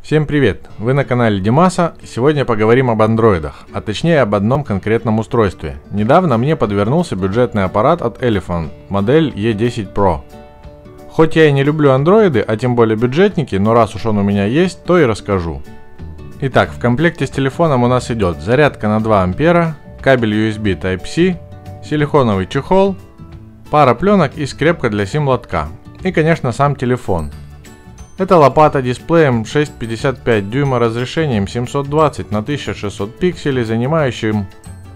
Всем привет! Вы на канале Димаса, и сегодня поговорим об андроидах, а точнее об одном конкретном устройстве. Недавно мне подвернулся бюджетный аппарат от Elephone, модель E10 Pro. Хоть я и не люблю андроиды, а тем более бюджетники, но раз уж он у меня есть, то и расскажу. Итак, в комплекте с телефоном у нас идет зарядка на 2 ампера, кабель USB Type-C, силиконовый чехол, пара пленок и скрепка для сим-лотка. И, конечно, сам телефон. Это лопата дисплеем 6,55 дюйма разрешением 720 на 1600 пикселей, занимающим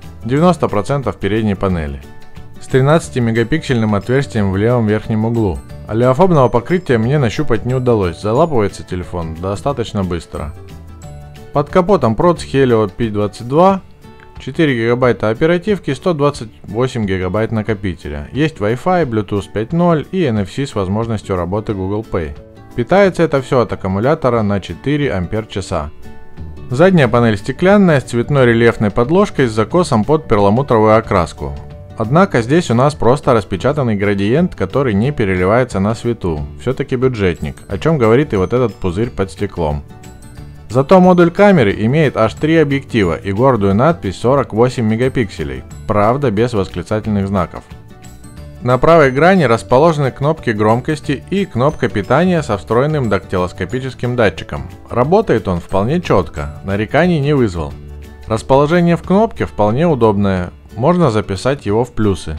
90% передней панели. С 13-мегапиксельным отверстием в левом верхнем углу. Олеофобного покрытия мне нащупать не удалось, залапывается телефон достаточно быстро. Под капотом Proц Helio P22, 4 гигабайта оперативки, 128 гигабайт накопителя. Есть Wi-Fi, Bluetooth 5.0 и NFC с возможностью работы Google Pay. Питается это все от аккумулятора на 4 ампер-часа. Задняя панель стеклянная с цветной рельефной подложкой с закосом под перламутровую окраску. Однако здесь у нас просто распечатанный градиент, который не переливается на свету. Все-таки бюджетник, о чем говорит и вот этот пузырь под стеклом. Зато модуль камеры имеет аж 3 объектива и гордую надпись 48 мегапикселей, правда без восклицательных знаков. На правой грани расположены кнопки громкости и кнопка питания со встроенным дактилоскопическим датчиком. Работает он вполне четко, нареканий не вызвал. Расположение в кнопке вполне удобное, можно записать его в плюсы.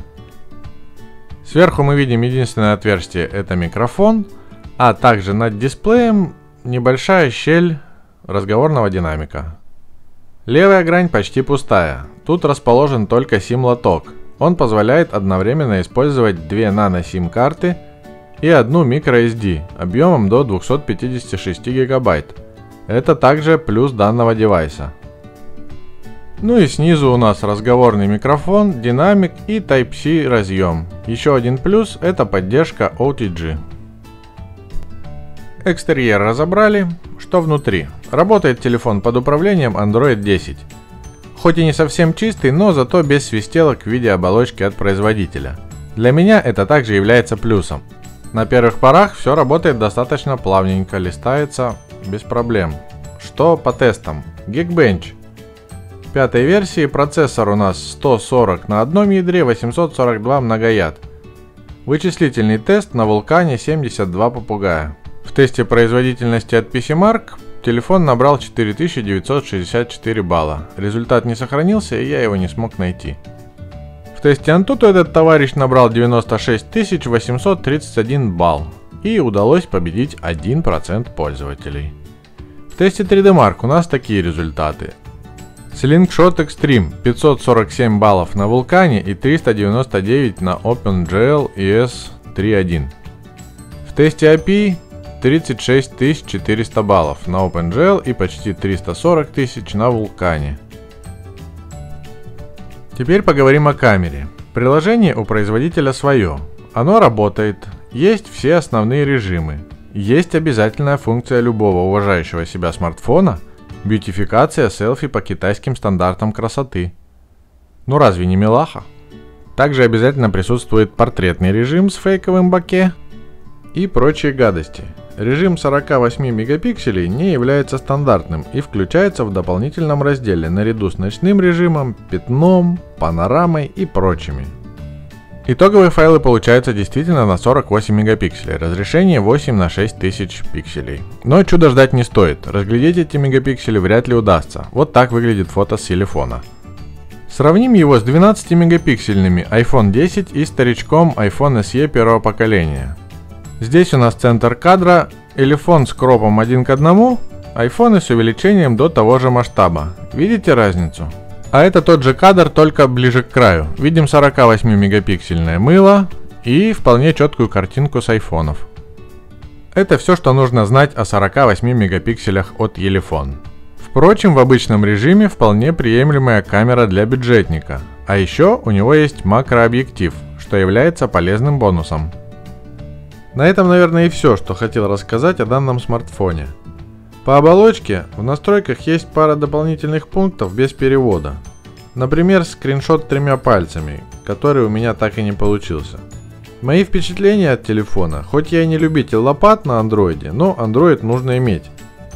Сверху мы видим единственное отверстие, это микрофон, а также над дисплеем небольшая щель разговорного динамика. Левая грань почти пустая, тут расположен только сим-лоток. Он позволяет одновременно использовать 2 нано-сим-карты и одну microSD объемом до 256 гигабайт. Это также плюс данного девайса. Ну и снизу у нас разговорный микрофон, динамик и Type-C разъем. Еще один плюс — это поддержка OTG. Экстерьер разобрали. Что внутри? Работает телефон под управлением Android 10. Хоть и не совсем чистый, но зато без свистелок в виде оболочки от производителя. Для меня это также является плюсом. На первых порах все работает достаточно плавненько, листается без проблем. Что по тестам? Geekbench. В 5-й версии процессор у нас 140 на одном ядре, 842 многояд. Вычислительный тест на Vulkan 72 попугая. В тесте производительности от PCMark телефон набрал 4964 балла. Результат не сохранился, и я его не смог найти. В тесте Antutu этот товарищ набрал 96 831 балл. И удалось победить 1% пользователей. В тесте 3D-Mark у нас такие результаты. Slingshot Extreme 547 баллов на Vulkan и 399 на OpenGL ES 3.1. В тесте API 36 400 баллов на OpenGL и почти 340 тысяч на Vulkan. Теперь поговорим о камере. Приложение у производителя свое. Оно работает, есть все основные режимы. Есть обязательная функция любого уважающего себя смартфона — бьютификация селфи по китайским стандартам красоты. Ну разве не милаха? Также обязательно присутствует портретный режим с фейковым боке и прочие гадости. Режим 48 мегапикселей не является стандартным и включается в дополнительном разделе наряду с ночным режимом, пятном, панорамой и прочими. Итоговые файлы получаются действительно на 48 мегапикселей, разрешение 8 на 6000 пикселей. Но чудо ждать не стоит, разглядеть эти мегапиксели вряд ли удастся. Вот так выглядит фото с телефона. Сравним его с 12-мегапиксельными iPhone 10 и старичком iPhone SE первого поколения. Здесь у нас центр кадра, Elephone с кропом 1 к 1, айфоны с увеличением до того же масштаба. Видите разницу? А это тот же кадр, только ближе к краю. Видим 48 мегапиксельное мыло и вполне четкую картинку с айфонов. Это все, что нужно знать о 48 мегапикселях от Elephone. Впрочем, в обычном режиме вполне приемлемая камера для бюджетника. А еще у него есть макрообъектив, что является полезным бонусом. На этом, наверное, и все, что хотел рассказать о данном смартфоне. По оболочке в настройках есть пара дополнительных пунктов без перевода. Например, скриншот 3 пальцами, который у меня так и не получился. Мои впечатления от телефона, хоть я и не любитель лопат на андроиде, но андроид нужно иметь.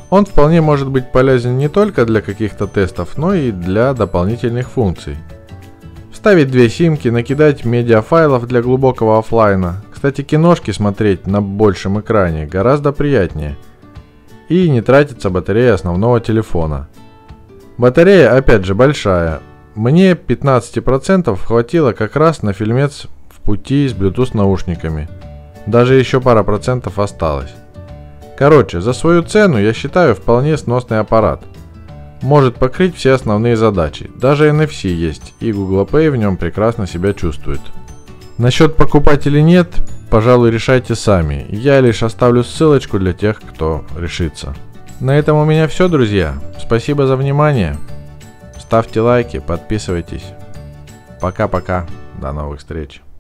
Он вполне может быть полезен не только для каких-то тестов, но и для дополнительных функций. Вставить две симки, накидать медиафайлов для глубокого оффлайна. Кстати, киношки смотреть на большем экране гораздо приятнее. И не тратится батарея основного телефона. Батарея опять же большая. Мне 15% хватило как раз на фильмец в пути с Bluetooth наушниками. Даже еще пара процентов осталось. Короче, за свою цену я считаю вполне сносный аппарат. Может покрыть все основные задачи. Даже NFC есть, и Google Pay в нем прекрасно себя чувствует. Насчет покупать или нет, пожалуй, решайте сами. Я лишь оставлю ссылочку для тех, кто решится. На этом у меня все, друзья. Спасибо за внимание. Ставьте лайки, подписывайтесь. Пока-пока. До новых встреч.